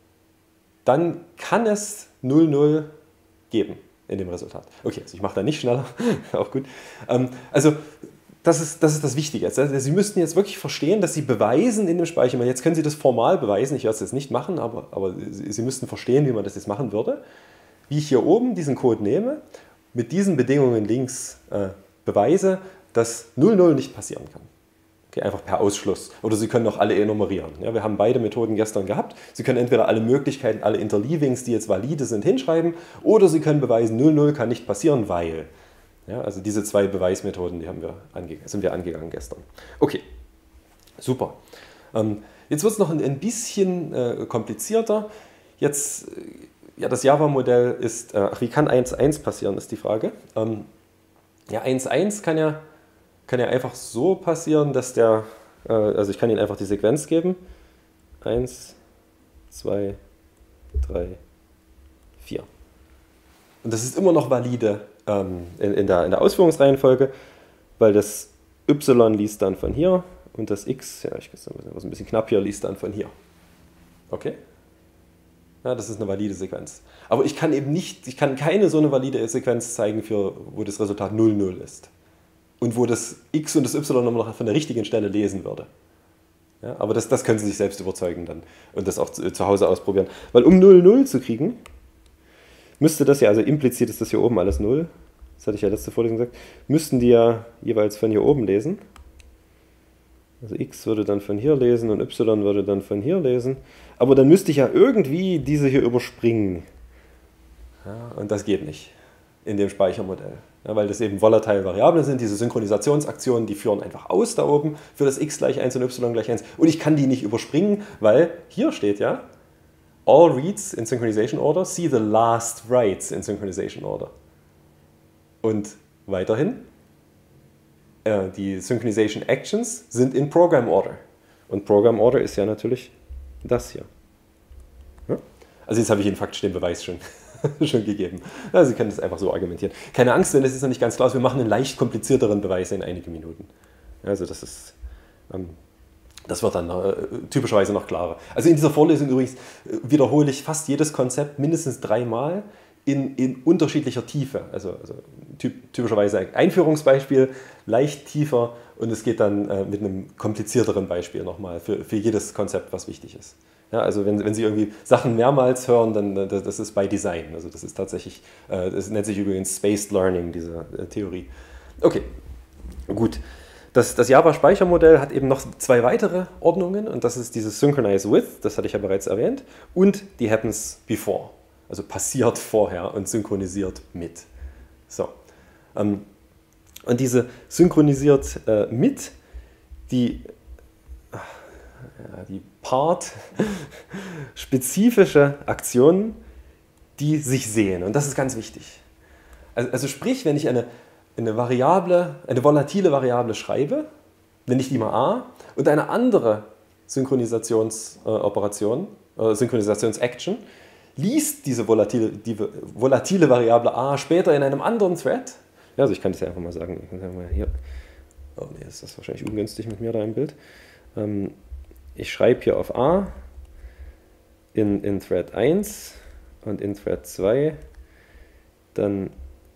dann kann es null null geben in dem Resultat. Okay, also ich mache da nicht schneller, auch gut. Ähm, also das ist, das ist das Wichtige. Also Sie müssten jetzt wirklich verstehen, dass Sie beweisen in dem Speicher, jetzt können Sie das formal beweisen, ich werde es jetzt nicht machen, aber, aber Sie, Sie müssten verstehen, wie man das jetzt machen würde, wie ich hier oben diesen Code nehme, mit diesen Bedingungen links äh, beweise, dass null null nicht passieren kann. Okay, einfach per Ausschluss. Oder Sie können auch alle enumerieren. Ja, wir haben beide Methoden gestern gehabt. Sie können entweder alle Möglichkeiten, alle Interleavings, die jetzt valide sind, hinschreiben, oder Sie können beweisen, null null kann nicht passieren, weil. Ja, also diese zwei Beweismethoden, die haben wir ange- sind wir angegangen gestern. Okay, super. Ähm, jetzt wird es noch ein, ein bisschen äh, komplizierter. Jetzt, ja, das Java-Modell ist, äh, ach, wie kann eins eins passieren, ist die Frage. Ähm, ja, eins eins kann ja, kann ja einfach so passieren, dass der, äh, also ich kann Ihnen einfach die Sequenz geben. eins, zwei, drei, vier. Und das ist immer noch valide ähm, in, in, der, in der Ausführungsreihenfolge, weil das y liest dann von hier und das x, ja, ich was ein bisschen knapp hier, liest dann von hier. Okay? Ja, das ist eine valide Sequenz. Aber ich kann eben nicht, ich kann keine so eine valide Sequenz zeigen, für, wo das Resultat null null ist. Und wo das x und das y nochmal noch von der richtigen Stelle lesen würde. Ja, aber das, das können Sie sich selbst überzeugen dann und das auch zu, zu Hause ausprobieren. Weil um null null zu kriegen, müsste das ja, also implizit ist das hier oben alles null, das hatte ich ja letzte Vorlesung gesagt, müssten die ja jeweils von hier oben lesen. Also x würde dann von hier lesen und y würde dann von hier lesen. Aber dann müsste ich ja irgendwie diese hier überspringen. Ja, und das geht nicht in dem Speichermodell. Ja, weil das eben volatile Variablen sind, diese Synchronisationsaktionen, die führen einfach aus da oben für das x gleich eins und y gleich eins. Und ich kann die nicht überspringen, weil hier steht ja, all reads in synchronization order, see the last writes in synchronization order. Und weiterhin, äh, die Synchronization Actions sind in Program Order. Und Program Order ist ja natürlich das hier. Ja? Also jetzt habe ich Ihnen faktisch den Beweis schon, schon gegeben. Also Sie können das einfach so argumentieren. Keine Angst, denn das ist noch nicht ganz klar. Wir machen einen leicht komplizierteren Beweis in einigen Minuten. Also das ist... Ähm, Das wird dann äh, typischerweise noch klarer. Also in dieser Vorlesung übrigens äh, wiederhole ich fast jedes Konzept mindestens dreimal in, in unterschiedlicher Tiefe. Also, also typ, typischerweise ein Einführungsbeispiel, leicht tiefer und es geht dann äh, mit einem komplizierteren Beispiel nochmal für, für jedes Konzept, was wichtig ist. Ja, also wenn, wenn Sie irgendwie Sachen mehrmals hören, dann äh, das ist by Design. Also das ist tatsächlich, äh, das nennt sich übrigens Spaced Learning, diese äh, Theorie. Okay, gut. Das, das Java-Speichermodell hat eben noch zwei weitere Ordnungen und das ist dieses Synchronize with, das hatte ich ja bereits erwähnt, und die Happens before, also passiert vorher und synchronisiert mit. So. Ähm, und diese synchronisiert äh, mit, die, ja, die part-spezifische Aktionen, die sich sehen. Und das ist ganz wichtig. Also, also sprich, wenn ich eine eine Variable, eine volatile Variable schreibe, nenne ich die mal a, und eine andere Synchronisationsoperation, äh, Synchronisations-Action, liest diese volatile, die volatile Variable a später in einem anderen Thread. Ja, also ich kann das ja einfach mal sagen. Ich kann sagen mal hier. Oh nee, ist das wahrscheinlich ungünstig mit mir da im Bild. Ähm, ich schreibe hier auf a in, in Thread eins und in Thread zwei dann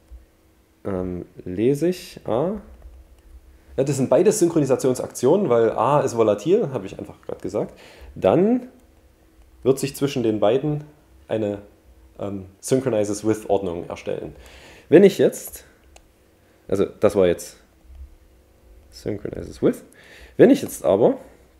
Ähm, lese ich A. Ja, das sind beides Synchronisationsaktionen, weil A ist volatil, habe ich einfach gerade gesagt. Dann wird sich zwischen den beiden eine ähm, Synchronizes with Ordnung erstellen. Wenn ich jetzt, also das war jetzt Synchronizes with, wenn ich jetzt aber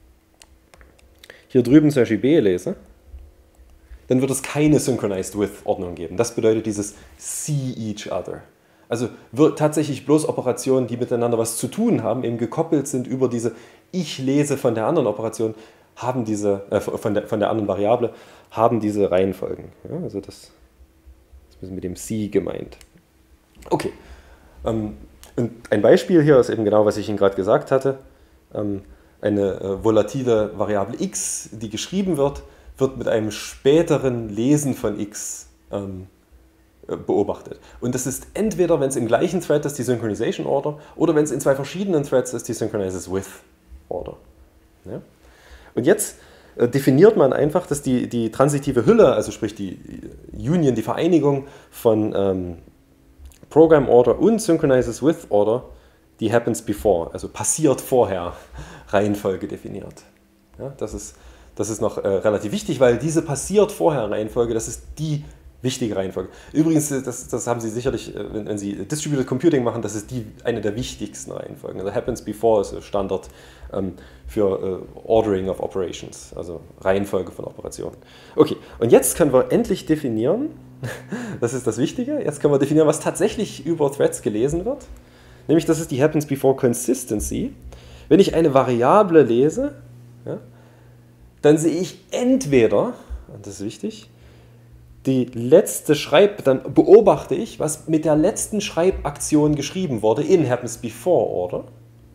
hier drüben zum Beispiel B lese, dann wird es keine Synchronized with Ordnung geben. Das bedeutet dieses see each other. Also wird tatsächlich bloß Operationen, die miteinander was zu tun haben, eben gekoppelt sind über diese ich lese von der anderen Operation, haben diese, äh, von, der, von der anderen Variable, haben diese Reihenfolgen. Ja, also das, das ist mit dem see gemeint. Okay. Ähm, und ein Beispiel hier ist eben genau, was ich Ihnen gerade gesagt hatte. Ähm, eine äh, volatile Variable x, die geschrieben wird, wird mit einem späteren Lesen von x ähm, beobachtet. Und das ist entweder, wenn es im gleichen Thread ist, die Synchronization Order, oder wenn es in zwei verschiedenen Threads ist, die Synchronizes with Order. Ja? Und jetzt äh, definiert man einfach, dass die, die transitive Hülle, also sprich die Union, die Vereinigung von ähm, Program Order und Synchronizes with Order, die happens before, also passiert vorher, Reihenfolge definiert. Ja? Das ist, das ist noch äh, relativ wichtig, weil diese passiert vorher Reihenfolge, das ist die wichtige Reihenfolge. Übrigens, das, das haben Sie sicherlich, wenn, wenn Sie Distributed Computing machen, das ist die, eine der wichtigsten Reihenfolgen. Also happens before ist Standard ähm, für äh, Ordering of Operations, also Reihenfolge von Operationen. Okay, und jetzt können wir endlich definieren, das ist das Wichtige, jetzt können wir definieren, was tatsächlich über Threads gelesen wird. Nämlich, das ist die happens before Consistency. Wenn ich eine Variable lese, ja, dann sehe ich entweder, und das ist wichtig, die letzte Schreib, dann beobachte ich, was mit der letzten Schreibaktion geschrieben wurde in happens before Order.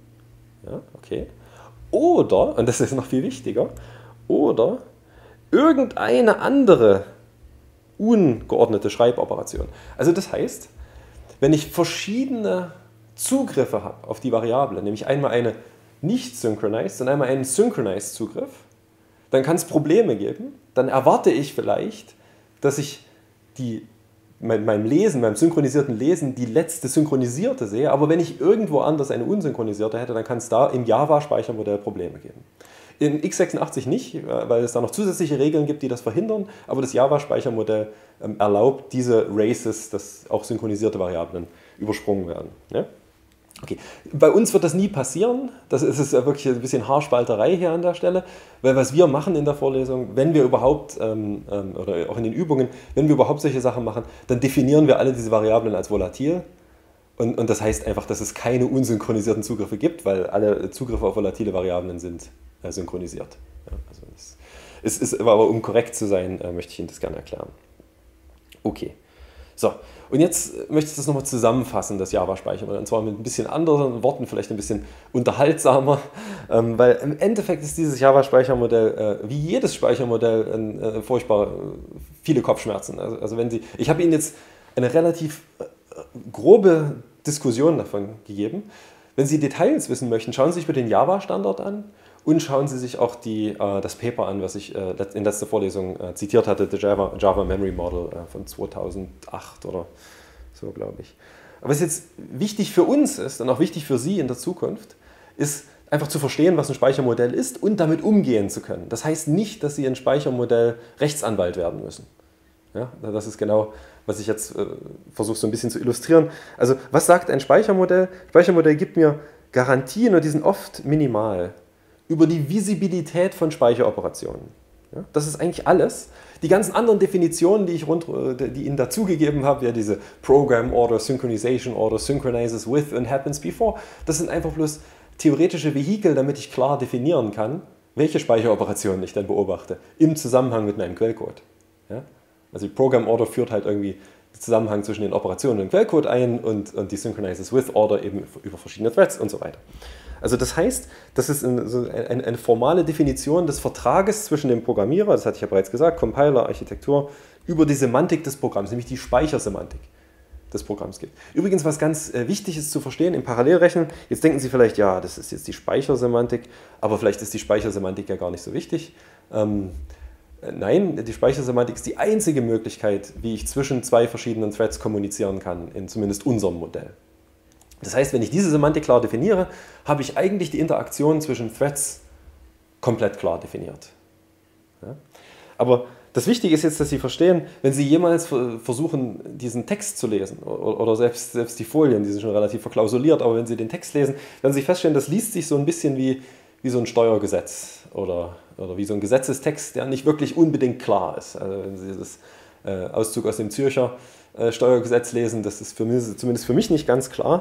Ja, okay. Oder, und das ist noch viel wichtiger, oder irgendeine andere ungeordnete Schreiboperation. Also das heißt, wenn ich verschiedene Zugriffe habe auf die Variable, nämlich einmal eine nicht synchronized und einmal einen synchronized Zugriff, dann kann es Probleme geben. Dann erwarte ich vielleicht, dass ich die, mein, meinem Lesen, meinem synchronisierten Lesen, die letzte synchronisierte sehe, aber wenn ich irgendwo anders eine unsynchronisierte hätte, dann kann es da im Java-Speichermodell Probleme geben. In x sechsundachtzig nicht, weil es da noch zusätzliche Regeln gibt, die das verhindern, aber das Java-Speichermodell ähm, erlaubt diese Races, dass auch synchronisierte Variablen übersprungen werden. Ja? Okay. Bei uns wird das nie passieren, das ist, ist wirklich ein bisschen Haarspalterei hier an der Stelle, weil was wir machen in der Vorlesung, wenn wir überhaupt, ähm, ähm, oder auch in den Übungen, wenn wir überhaupt solche Sachen machen, dann definieren wir alle diese Variablen als volatil und, und das heißt einfach, dass es keine unsynchronisierten Zugriffe gibt, weil alle Zugriffe auf volatile Variablen sind äh, synchronisiert. Ja, also es, es ist aber, um korrekt zu sein, äh, möchte ich Ihnen das gerne erklären. Okay. So, und jetzt möchte ich das nochmal zusammenfassen, das Java-Speichermodell, und zwar mit ein bisschen anderen Worten, vielleicht ein bisschen unterhaltsamer, ähm, weil im Endeffekt ist dieses Java-Speichermodell, äh, wie jedes Speichermodell, ein, äh, furchtbar äh, viele Kopfschmerzen. Also, also wenn Sie, ich habe Ihnen jetzt eine relativ äh, grobe Diskussion davon gegeben. Wenn Sie Details wissen möchten, schauen Sie sich bitte den Java-Standard an. Und schauen Sie sich auch die, äh, das Paper an, was ich äh, in letzter Vorlesung äh, zitiert hatte, das Java, Java Memory Model äh, von zweitausendacht oder so, glaube ich. Aber was jetzt wichtig für uns ist und auch wichtig für Sie in der Zukunft, ist einfach zu verstehen, was ein Speichermodell ist und damit umgehen zu können. Das heißt nicht, dass Sie ein Speichermodell Rechtsanwalt werden müssen. Ja, das ist genau, was ich jetzt äh, versuche so ein bisschen zu illustrieren. Also was sagt ein Speichermodell? Speichermodell gibt mir Garantien und die sind oft minimal über die Visibilität von Speicheroperationen. Ja, das ist eigentlich alles. Die ganzen anderen Definitionen, die ich rund, die Ihnen dazugegeben habe, ja, diese Program Order, Synchronization Order, Synchronizes with und happens before, das sind einfach bloß theoretische Vehikel, damit ich klar definieren kann, welche Speicheroperationen ich dann beobachte, im Zusammenhang mit meinem Quellcode. Ja? Also die Program Order führt halt irgendwie den Zusammenhang zwischen den Operationen im Quellcode ein und, und die Synchronizes with Order eben über verschiedene Threads und so weiter. Also das heißt, das ist eine, so eine, eine formale Definition des Vertrages zwischen dem Programmierer, das hatte ich ja bereits gesagt, Compiler, Architektur, über die Semantik des Programms, nämlich die Speichersemantik des Programms gibt. Übrigens, was ganz äh, wichtig ist zu verstehen im Parallelrechnen, jetzt denken Sie vielleicht, ja, das ist jetzt die Speichersemantik, aber vielleicht ist die Speichersemantik ja gar nicht so wichtig. Ähm, äh, nein, die Speichersemantik ist die einzige Möglichkeit, wie ich zwischen zwei verschiedenen Threads kommunizieren kann, in zumindest unserem Modell. Das heißt, wenn ich diese Semantik klar definiere, habe ich eigentlich die Interaktion zwischen Threads komplett klar definiert. Ja? Aber das Wichtige ist jetzt, dass Sie verstehen, wenn Sie jemals versuchen, diesen Text zu lesen, oder selbst, selbst die Folien, die sind schon relativ verklausuliert, aber wenn Sie den Text lesen, werden Sie feststellen, das liest sich so ein bisschen wie, wie so ein Steuergesetz oder, oder wie so ein Gesetzestext, der nicht wirklich unbedingt klar ist. Also wenn Sie das äh, Auszug aus dem Zürcher Steuergesetz lesen, das ist für mich, zumindest für mich nicht ganz klar.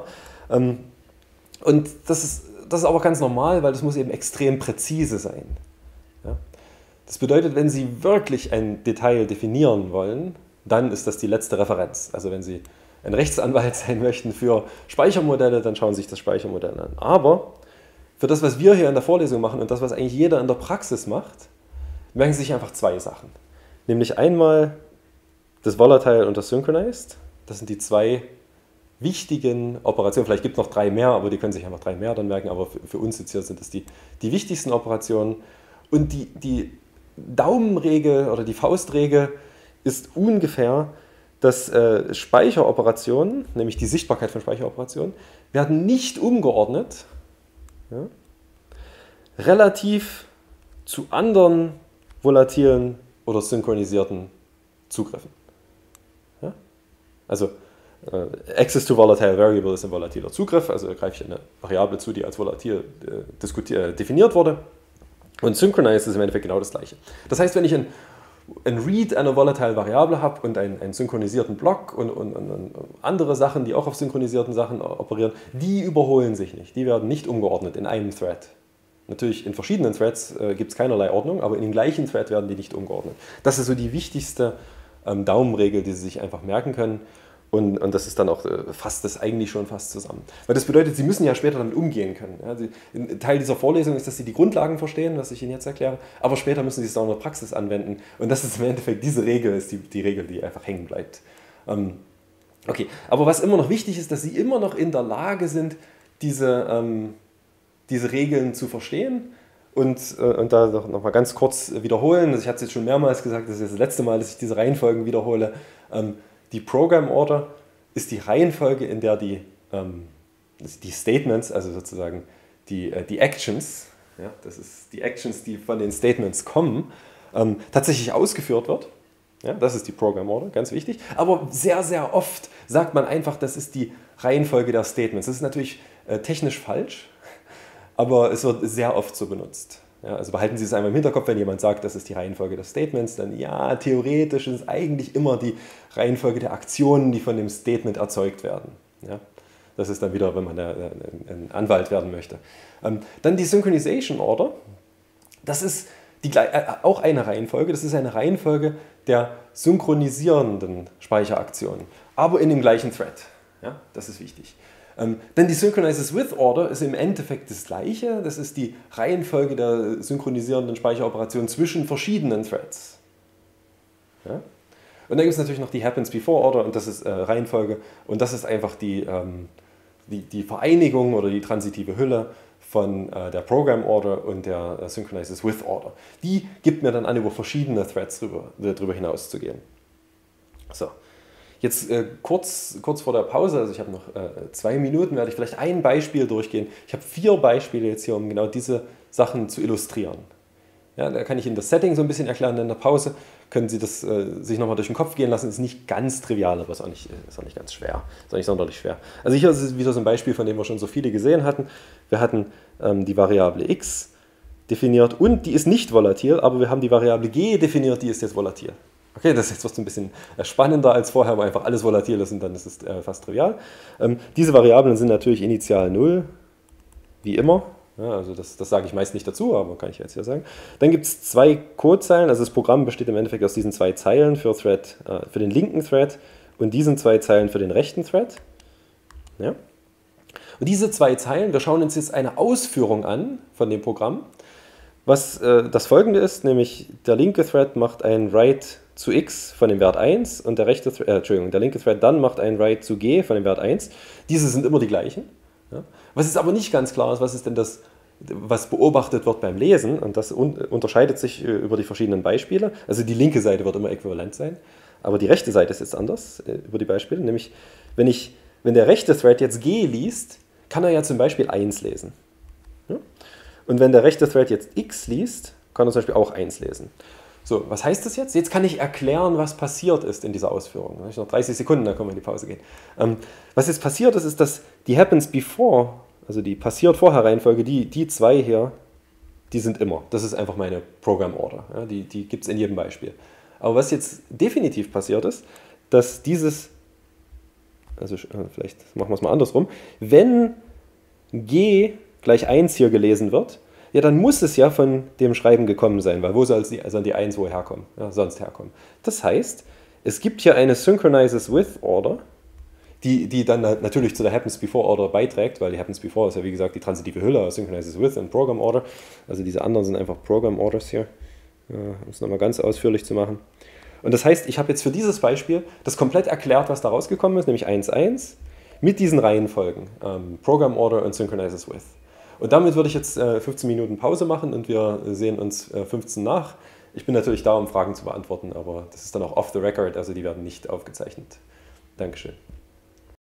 Und das ist, das ist aber ganz normal, weil das muss eben extrem präzise sein. Ja? Das bedeutet, wenn Sie wirklich ein Detail definieren wollen, dann ist das die letzte Referenz. Also wenn Sie ein Rechtsanwalt sein möchten für Speichermodelle, dann schauen Sie sich das Speichermodell an. Aber für das, was wir hier in der Vorlesung machen und das, was eigentlich jeder in der Praxis macht, merken Sie sich einfach zwei Sachen. Nämlich einmal das Volatile und das Synchronized. Das sind die zwei wichtigen Operationen. Vielleicht gibt es noch drei mehr, aber die können sich einfach drei mehr dann merken. Aber für, für uns jetzt hier sind das die, die wichtigsten Operationen. Und die, die Daumenregel oder die Faustregel ist ungefähr, dass äh, Speicheroperationen, nämlich die Sichtbarkeit von Speicheroperationen, werden nicht umgeordnet, ja, relativ zu anderen volatilen oder synchronisierten Zugriffen. Ja? Also äh, Access to Volatile Variable ist ein volatiler Zugriff, also greife ich eine Variable zu, die als volatil äh, äh, definiert wurde. Und Synchronized ist im Endeffekt genau das Gleiche. Das heißt, wenn ich ein, ein Read einer volatile Variable habe und einen, einen synchronisierten Block und, und, und, und andere Sachen, die auch auf synchronisierten Sachen operieren, die überholen sich nicht. Die werden nicht umgeordnet in einem Thread. Natürlich in verschiedenen Threads äh, gibt es keinerlei Ordnung, aber in dem gleichen Thread werden die nicht umgeordnet. Das ist so die wichtigste ähm, Daumenregel, die Sie sich einfach merken können. Und, und das ist dann auch äh, fasst das eigentlich schon fast zusammen. Weil das bedeutet, Sie müssen ja später damit umgehen können. Ja, Sie, ein Teil dieser Vorlesung ist, dass Sie die Grundlagen verstehen, was ich Ihnen jetzt erkläre, aber später müssen Sie es auch in der Praxis anwenden. Und das ist im Endeffekt, diese Regel ist die, die Regel, die einfach hängen bleibt. Ähm, okay, aber was immer noch wichtig ist, dass Sie immer noch in der Lage sind, diese... Ähm, diese Regeln zu verstehen und, äh, und da noch, noch mal ganz kurz wiederholen. Also ich hatte es jetzt schon mehrmals gesagt, das ist das letzte Mal, dass ich diese Reihenfolgen wiederhole. Ähm, die Program Order ist die Reihenfolge, in der die, ähm, die Statements, also sozusagen die, äh, die Actions, ja, das ist die Actions, die von den Statements kommen, ähm, tatsächlich ausgeführt wird. Ja, das ist die Program Order, ganz wichtig. Aber sehr, sehr oft sagt man einfach, das ist die Reihenfolge der Statements. Das ist natürlich äh, technisch falsch. Aber es wird sehr oft so benutzt. Ja, also behalten Sie es einmal im Hinterkopf, wenn jemand sagt, das ist die Reihenfolge des Statements, dann ja, theoretisch ist es eigentlich immer die Reihenfolge der Aktionen, die von dem Statement erzeugt werden. Ja, das ist dann wieder, wenn man ein Anwalt werden möchte. Dann die Synchronization Order, das ist die, auch eine Reihenfolge, das ist eine Reihenfolge der synchronisierenden Speicheraktionen, aber in dem gleichen Thread. Ja, das ist wichtig. Ähm, denn die Synchronizes with Order ist im Endeffekt das Gleiche. Das ist die Reihenfolge der synchronisierenden Speicheroperationen zwischen verschiedenen Threads. Ja? Und dann gibt es natürlich noch die Happens Before Order und das ist äh, Reihenfolge und das ist einfach die, ähm, die, die Vereinigung oder die transitive Hülle von äh, der Program Order und der äh, Synchronizes with Order. Die gibt mir dann an, über verschiedene Threads drüber, darüber hinaus zu gehen. So. Jetzt äh, kurz, kurz vor der Pause, also ich habe noch äh, zwei Minuten, werde ich vielleicht ein Beispiel durchgehen. Ich habe vier Beispiele jetzt hier, um genau diese Sachen zu illustrieren. Ja, da kann ich Ihnen das Setting so ein bisschen erklären. In der Pause können Sie das äh, sich nochmal durch den Kopf gehen lassen. Das ist nicht ganz trivial, aber ist auch nicht, ist auch nicht ganz schwer. Ist auch nicht sonderlich schwer. Also hier ist es wieder so ein Beispiel, von dem wir schon so viele gesehen hatten. Wir hatten ähm, die Variable x definiert und die ist nicht volatil, aber wir haben die Variable g definiert, die ist jetzt volatil. Okay, das ist jetzt ein bisschen spannender als vorher, wo einfach alles volatil ist und dann ist es äh, fast trivial. Ähm, diese Variablen sind natürlich initial null, wie immer. Ja, also das, das sage ich meist nicht dazu, aber kann ich jetzt hier sagen. Dann gibt es zwei Codezeilen, also das Programm besteht im Endeffekt aus diesen zwei Zeilen für, Thread, äh, für den linken Thread und diesen zwei Zeilen für den rechten Thread. Ja. Und diese zwei Zeilen, wir schauen uns jetzt eine Ausführung an von dem Programm, was äh, das folgende ist, nämlich der linke Thread macht ein Write zu x von dem Wert eins und der, rechte, äh, Entschuldigung, der linke Thread dann macht ein Write zu g von dem Wert eins. Diese sind immer die gleichen. Ja. Was ist aber nicht ganz klar ist, was ist denn das, was beobachtet wird beim Lesen, und das un unterscheidet sich äh, über die verschiedenen Beispiele. Also die linke Seite wird immer äquivalent sein, aber die rechte Seite ist jetzt anders äh, über die Beispiele, nämlich wenn, ich, wenn der rechte Thread jetzt g liest, kann er ja zum Beispiel eins lesen. Ja. Und wenn der rechte Thread jetzt x liest, kann er zum Beispiel auch eins lesen. So, was heißt das jetzt? Jetzt kann ich erklären, was passiert ist in dieser Ausführung. Ich noch dreißig Sekunden, dann können wir in die Pause gehen. Ähm, was jetzt passiert ist, ist, dass die Happens Before, also die passiert vorher Reihenfolge, die, die zwei hier, die sind immer. Das ist einfach meine Program Order. Ja, die die gibt es in jedem Beispiel. Aber was jetzt definitiv passiert ist, dass dieses, also vielleicht machen wir es mal andersrum, wenn g gleich eins hier gelesen wird, ja, dann muss es ja von dem Schreiben gekommen sein, weil wo soll die, also die eins wohl herkommen? Ja, sonst herkommen. Das heißt, es gibt hier eine Synchronizes with Order, die, die dann natürlich zu der Happens Before Order beiträgt, weil die Happens Before ist ja wie gesagt die transitive Hülle, Synchronizes with und Program Order. Also diese anderen sind einfach Program Orders hier, ja, um es nochmal ganz ausführlich zu machen. Und das heißt, ich habe jetzt für dieses Beispiel das komplett erklärt, was da rausgekommen ist, nämlich eins eins, mit diesen Reihenfolgen, ähm, Program Order und Synchronizes with. Und damit würde ich jetzt äh, fünfzehn Minuten Pause machen und wir sehen uns äh, fünfzehn nach. Ich bin natürlich da, um Fragen zu beantworten, aber das ist dann auch off the record, also die werden nicht aufgezeichnet. Dankeschön.